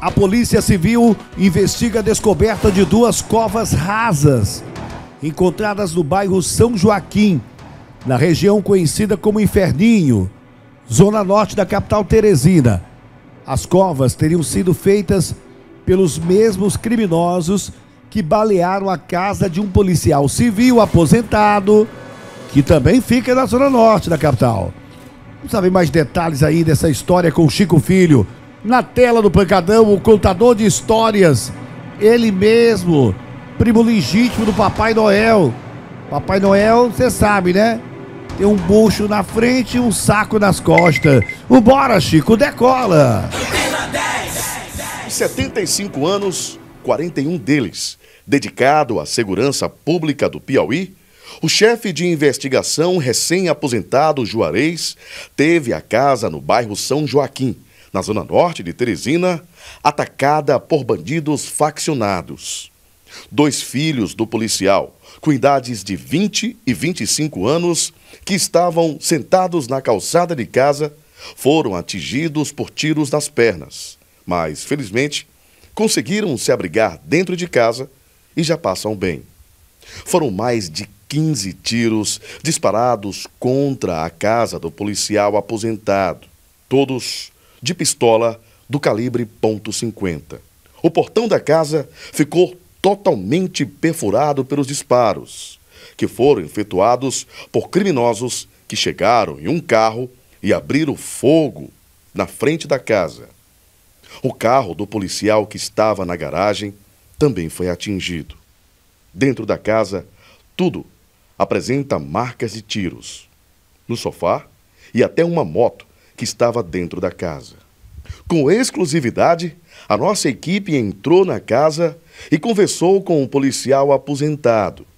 A Polícia Civil investiga a descoberta de 2 covas rasas encontradas no bairro São Joaquim, na região conhecida como Inferninho, zona norte da capital Teresina. As covas teriam sido feitas pelos mesmos criminosos que balearam a casa de um policial civil aposentado, que também fica na zona norte da capital. Vamos saber mais detalhes aí dessa história com o Chico Filho. Na tela do Pancadão, o contador de histórias, ele mesmo, primo legítimo do Papai Noel. Papai Noel, você sabe, né? Tem um bucho na frente e um saco nas costas. Vambora, Chico, decola! 75 anos, 41 deles, dedicado à segurança pública do Piauí, o chefe de investigação recém-aposentado Juarez teve a casa no bairro São Joaquim, na zona norte de Teresina, atacada por bandidos faccionados. 2 filhos do policial, com idades de 20 e 25 anos, que estavam sentados na calçada de casa, foram atingidos por tiros nas pernas, mas, felizmente, conseguiram se abrigar dentro de casa e já passam bem. Foram mais de 15 tiros disparados contra a casa do policial aposentado, todos de pistola do calibre .50. O portão da casa ficou totalmente perfurado pelos disparos, que foram efetuados por criminosos que chegaram em um carro e abriram fogo na frente da casa. O carro do policial que estava na garagem também foi atingido. Dentro da casa, tudo apresenta marcas de tiros. No sofá e até uma moto que estava dentro da casa. Com exclusividade, a nossa equipe entrou na casa e conversou com um policial aposentado.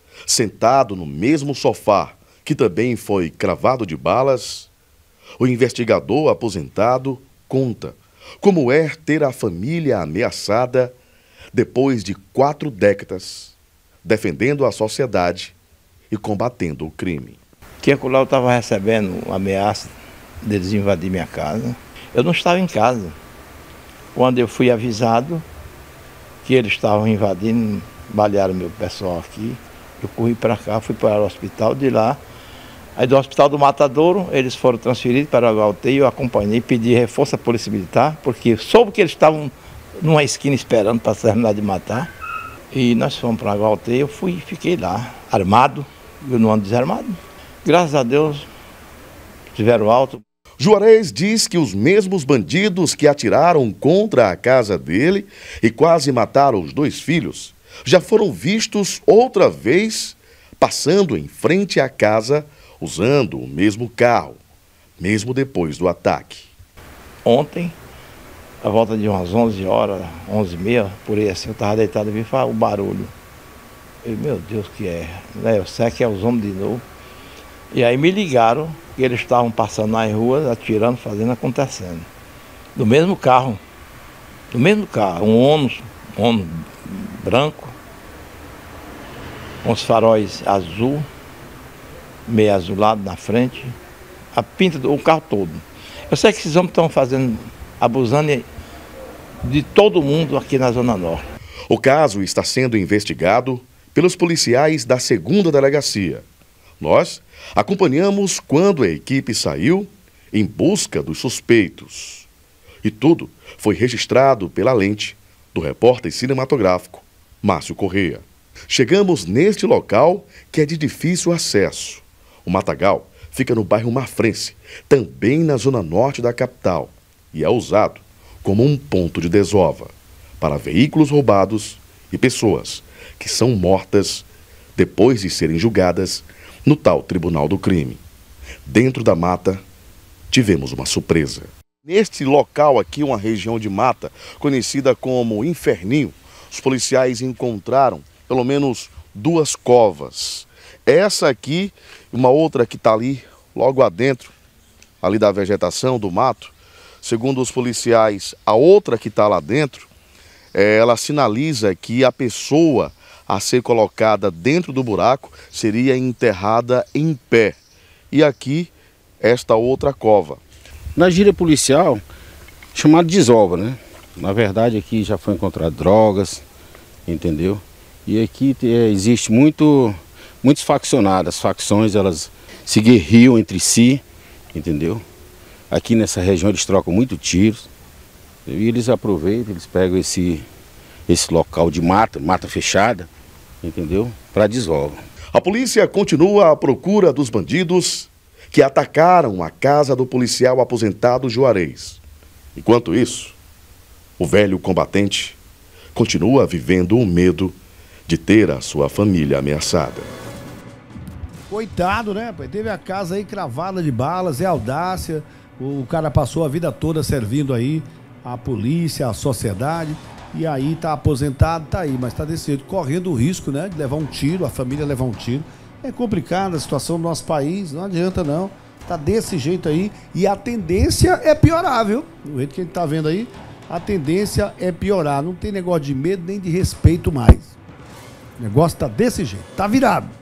Sentado no mesmo sofá, que também foi cravado de balas, o investigador aposentado conta como é ter a família ameaçada depois de 4 décadas, defendendo a sociedade e combatendo o crime. Que eu estava recebendo uma ameaça deles invadir minha casa. Eu não estava em casa. Quando eu fui avisado que eles estavam invadindo, balearam meu pessoal aqui, eu corri para cá, fui para o hospital de lá. Aí do hospital do Matadouro, eles foram transferidos para o HUT, eu acompanhei, pedi reforço à Polícia Militar, porque soube que eles estavam numa esquina esperando para terminar de matar. E nós fomos para o HUT, eu fui e fiquei lá, armado, eu não ando desarmado. Graças a Deus, tiveram alto. Juarez diz que os mesmos bandidos que atiraram contra a casa dele e quase mataram os 2 filhos já foram vistos outra vez passando em frente à casa usando o mesmo carro, mesmo depois do ataque. Ontem, à volta de umas 11 horas, 11h30, por aí assim, eu estava deitado e vi o barulho. Eu, meu Deus, que é? Eu sei que é os homens de novo. E aí me ligaram que eles estavam passando nas ruas, atirando, fazendo, acontecendo. Do mesmo carro, um Onix branco, com os faróis azul, meio azulado na frente, a pinta do carro todo. Eu sei que esses homens estão fazendo, abusando de todo mundo aqui na Zona Norte. O caso está sendo investigado pelos policiais da 2ª Delegacia. Nós acompanhamos quando a equipe saiu em busca dos suspeitos. E tudo foi registrado pela lente do repórter cinematográfico Márcio Correia. Chegamos neste local que é de difícil acesso. O matagal fica no bairro Mafrense, também na zona norte da capital, e é usado como um ponto de desova para veículos roubados e pessoas que são mortas depois de serem julgadas no tal Tribunal do Crime. Dentro da mata, tivemos uma surpresa. Neste local aqui, uma região de mata, conhecida como Inferninho, os policiais encontraram pelo menos 2 covas. Essa aqui, uma outra que está ali, logo adentro, ali da vegetação, do mato. Segundo os policiais, a outra que está lá dentro, ela sinaliza que a pessoa a ser colocada dentro do buraco seria enterrada em pé. E aqui, esta outra cova. Na gíria policial, chamado desova, né? Na verdade aqui já foi encontrado drogas, entendeu? E aqui existe muitos faccionados, as facções elas se guerreiam entre si, entendeu? Aqui nessa região eles trocam muito tiros e eles aproveitam, eles pegam esse local de mata fechada, entendeu? Para desova. A polícia continua à procura dos bandidos que atacaram a casa do policial aposentado Juarez. Enquanto isso, o velho combatente continua vivendo o medo de ter a sua família ameaçada. Coitado, né? Teve a casa aí cravada de balas, é audácia. O cara passou a vida toda servindo aí a polícia, a sociedade. E aí tá aposentado, tá aí, mas tá desse jeito, correndo o risco, né? De levar um tiro, a família levar um tiro. É complicada a situação do nosso país, não adianta não. Tá desse jeito aí e a tendência é piorar, viu? Do jeito que a gente tá vendo aí, a tendência é piorar. Não tem negócio de medo nem de respeito mais. O negócio tá desse jeito, tá virado.